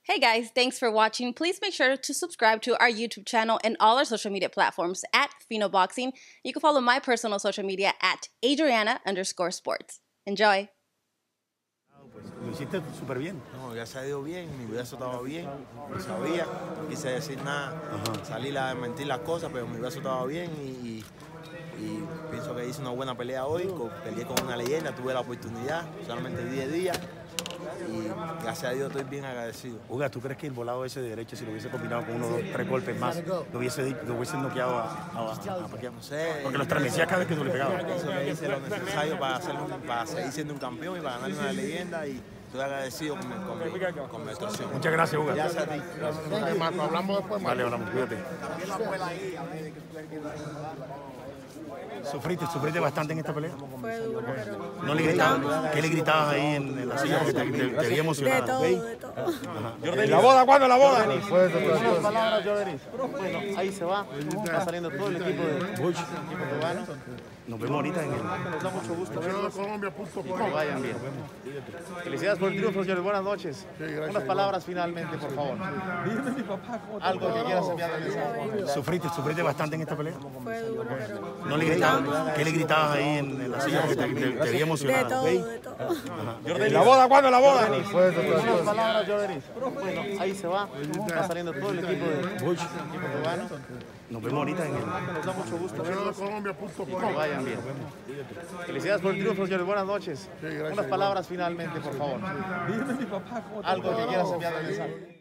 Hey guys, thanks for watching. Please make sure to subscribe to our YouTube channel and all our social media platforms at Phenoboxing. You can follow my personal social media at Adriana_sports. Enjoy. Pues lo hiciste súper bien. No, ya se ha ido bien, mi brazo estaba bien, lo sabía, no quise decir nada, salir a mentir las cosas, pero mi brazo estaba bien y pienso que hice una buena pelea hoy, peleé con una leyenda, tuve la oportunidad, solamente 10 días y gracias a Dios estoy bien agradecido. Uga, ¿tú crees que el volado ese de derecho, si lo hubiese combinado con 1, 2, 3 golpes más, lo hubiese noqueado a Pacquiao? No sé. Porque lo estremecía cada vez que tú le pegabas. Eso que hice lo necesario para seguir siendo un campeón y para ganar una leyenda y estoy agradecido con mi actuación. Muchas gracias, Uga. Gracias a ti. Marco, hablamos después, Marco. Vale, hablamos, cuídate. ¿Sufriste bastante en esta pelea? Fue duro, pero... ¿No le gritabas? ¿Qué le gritabas ahí en la silla? Porque te vi emocionada. De todo. ¿La boda cuándo? ¿La boda? Unas palabras, Jordanis. Bueno, ahí se va. Va saliendo todo el equipo de Bush, equipo cubano. Nos vemos ahorita en el... Nos da mucho gusto verlos y Colombia.com. que vayan bien. Felicidades por el triunfo, señores. Buenas noches. Unas palabras finalmente, por favor. Algo que quieras enviar al mensaje. ¿Sufriste bastante en esta pelea? Fue duro, pero... ¿No le gritabas? ¿Qué le gritabas ahí en la silla? Porque te vi emocionada. De todo. ¿La boda cuándo? ¿La boda? Unas palabras, Jordanis. Bueno, ahí se va. Va saliendo todo el equipo de Bush, equipo cubano. Nos vemos ahorita en el... Nos da mucho gusto verlos y Colombia.com. que vayan bien. Felicidades por el triunfo, señores. Buenas noches. Unas palabras finalmente, por favor. Algo que quieras enviar al mensaje.